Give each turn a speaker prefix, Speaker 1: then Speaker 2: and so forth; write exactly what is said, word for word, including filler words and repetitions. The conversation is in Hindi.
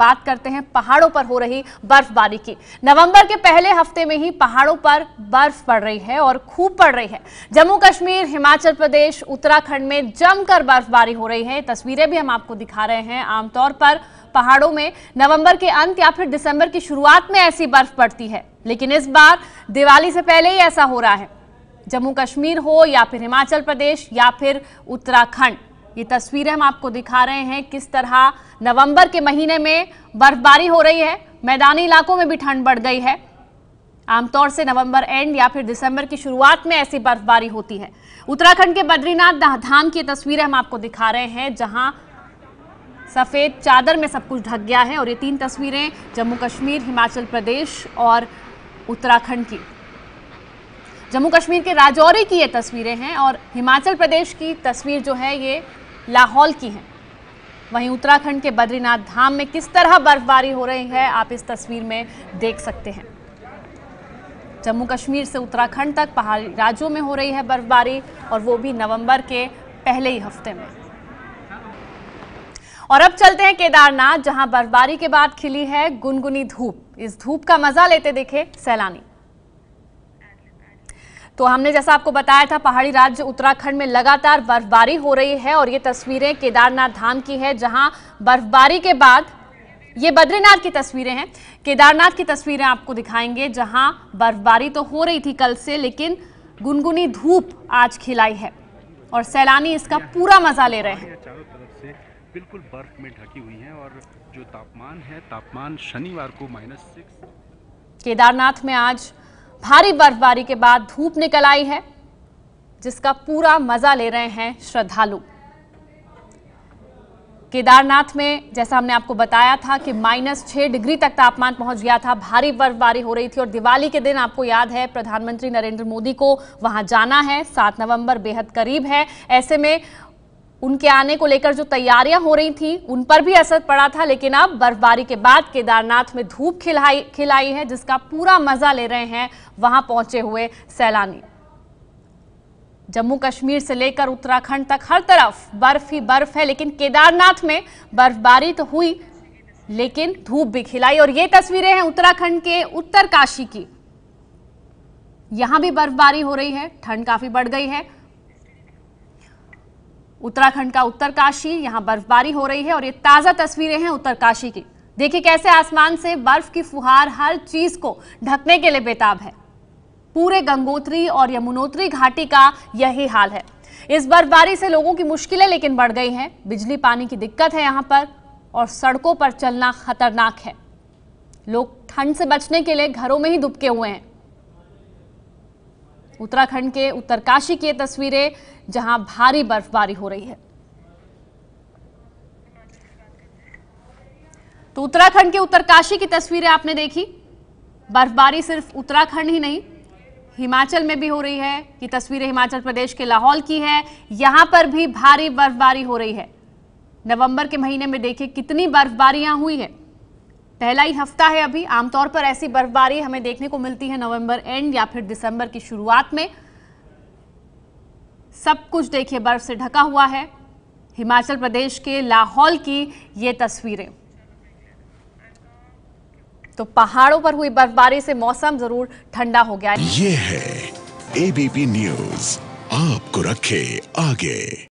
Speaker 1: बात करते हैं पहाड़ों पर हो रही बर्फबारी की। नवंबर के पहले हफ्ते में ही पहाड़ों पर बर्फ पड़ रही है और खूब पड़ रही है। जम्मू कश्मीर, हिमाचल प्रदेश, उत्तराखंड में जमकर बर्फबारी हो रही है। तस्वीरें भी हम आपको दिखा रहे हैं। आमतौर पर पहाड़ों में नवंबर के अंत या फिर दिसंबर की शुरुआत में ऐसी बर्फ पड़ती है, लेकिन इस बार दिवाली से पहले ही ऐसा हो रहा है। जम्मू कश्मीर हो या फिर हिमाचल प्रदेश या फिर उत्तराखंड, ये तस्वीरें हम आपको दिखा रहे हैं किस तरह नवंबर के महीने में बर्फबारी हो रही है। मैदानी इलाकों में भी ठंड बढ़ गई है। आमतौर से नवंबर एंड या फिर दिसंबर की शुरुआत में ऐसी बर्फबारी होती है। उत्तराखंड के बद्रीनाथ धाम की तस्वीरें हम आपको दिखा रहे हैं, जहां सफेद चादर में सब कुछ ढक गया है। और ये तीन तस्वीरें जम्मू कश्मीर, हिमाचल प्रदेश और उत्तराखंड की। जम्मू कश्मीर के राजौरी की ये तस्वीरें हैं और हिमाचल प्रदेश की तस्वीर जो है ये लाहौल की है। वहीं उत्तराखंड के बद्रीनाथ धाम में किस तरह बर्फबारी हो रही है आप इस तस्वीर में देख सकते हैं। जम्मू कश्मीर से उत्तराखंड तक पहाड़ी राज्यों में हो रही है बर्फबारी, और वो भी नवंबर के पहले ही हफ्ते में। और अब चलते हैं केदारनाथ, जहां बर्फबारी के बाद खिली है गुनगुनी धूप। इस धूप का मजा लेते दिखे सैलानी। तो हमने जैसा आपको बताया था, पहाड़ी राज्य उत्तराखंड में लगातार बर्फबारी हो रही है और ये तस्वीरें केदारनाथ धाम की है, जहां बर्फबारी के बाद ये बद्रीनाथ की तस्वीरें हैं। केदारनाथ की तस्वीरें आपको दिखाएंगे, जहां बर्फबारी तो हो रही थी कल से, लेकिन गुनगुनी धूप आज खिलाई है और सैलानी इसका पूरा मजा ले रहे हैं।
Speaker 2: चारों तरफ से बिल्कुल बर्फ में ढकी हुई है और जो तापमान है, तापमान शनिवार को माइनस सिक्स।
Speaker 1: केदारनाथ में आज भारी बर्फबारी के बाद धूप निकल आई है, जिसका पूरा मजा ले रहे हैं श्रद्धालु। केदारनाथ में जैसा हमने आपको बताया था कि माइनस छह डिग्री तक तापमान पहुंच गया था। भारी बर्फबारी हो रही थी और दिवाली के दिन आपको याद है प्रधानमंत्री नरेंद्र मोदी को वहां जाना है। सात नवंबर बेहद करीब है। ऐसे में उनके आने को लेकर जो तैयारियां हो रही थी उन पर भी असर पड़ा था, लेकिन अब बर्फबारी के बाद केदारनाथ में धूप खिलाई खिलाई है, जिसका पूरा मजा ले रहे हैं वहां पहुंचे हुए सैलानी। जम्मू कश्मीर से लेकर उत्तराखंड तक हर तरफ बर्फ ही बर्फ है, लेकिन केदारनाथ में बर्फबारी तो हुई लेकिन धूप भी खिलाई। और ये तस्वीरें हैं उत्तराखंड के उत्तरकाशी की। यहां भी बर्फबारी हो रही है, ठंड काफी बढ़ गई है। उत्तराखंड का उत्तरकाशी, यहां बर्फबारी हो रही है और ये ताजा तस्वीरें हैं उत्तरकाशी की। देखिए कैसे आसमान से बर्फ की फुहार हर चीज को ढकने के लिए बेताब है। पूरे गंगोत्री और यमुनोत्री घाटी का यही हाल है। इस बर्फबारी से लोगों की मुश्किलें लेकिन बढ़ गई हैं। बिजली पानी की दिक्कत है यहां पर और सड़कों पर चलना खतरनाक है। लोग ठंड से बचने के लिए घरों में ही दुबके हुए हैं। उत्तराखंड के उत्तरकाशी की तस्वीरें, जहां भारी बर्फबारी हो रही है। तो उत्तराखंड के उत्तरकाशी की तस्वीरें आपने देखी। बर्फबारी सिर्फ उत्तराखंड ही नहीं, हिमाचल में भी हो रही है। ये तस्वीरें हिमाचल प्रदेश के लाहौल की है। यहां पर भी भारी बर्फबारी हो रही है। नवंबर के महीने में देखिए कितनी बर्फबारी यहां हुई है। पहला ही हफ्ता है अभी। आमतौर पर ऐसी बर्फबारी हमें देखने को मिलती है नवंबर एंड या फिर दिसंबर की शुरुआत में। सब कुछ देखिए बर्फ से ढका हुआ है। हिमाचल प्रदेश के लाहौल की ये तस्वीरें। तो पहाड़ों पर हुई बर्फबारी से मौसम जरूर ठंडा हो गया है।
Speaker 3: ये है एबीपी न्यूज, आपको रखे आगे।